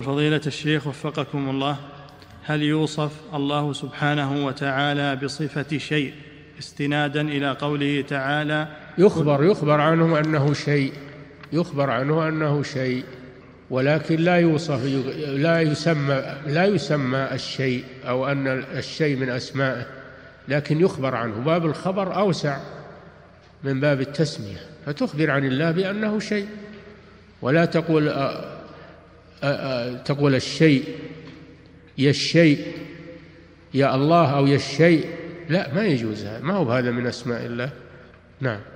فضيلة الشيخ وفقكم الله، هل يوصف الله سبحانه وتعالى بصفة شيء استنادا إلى قوله تعالى يخبر عنه أنه شيء، يخبر عنه أنه شيء، ولكن لا يوصف، لا يسمى الشيء أو أن الشيء من أسمائه، لكن يخبر عنه. باب الخبر أوسع من باب التسمية، فتخبر عن الله بأنه شيء، ولا تقول الشيء يا الشيء يا الله أو يا الشيء، لا، ما يجوز، ما هو هذا من أسماء الله. نعم.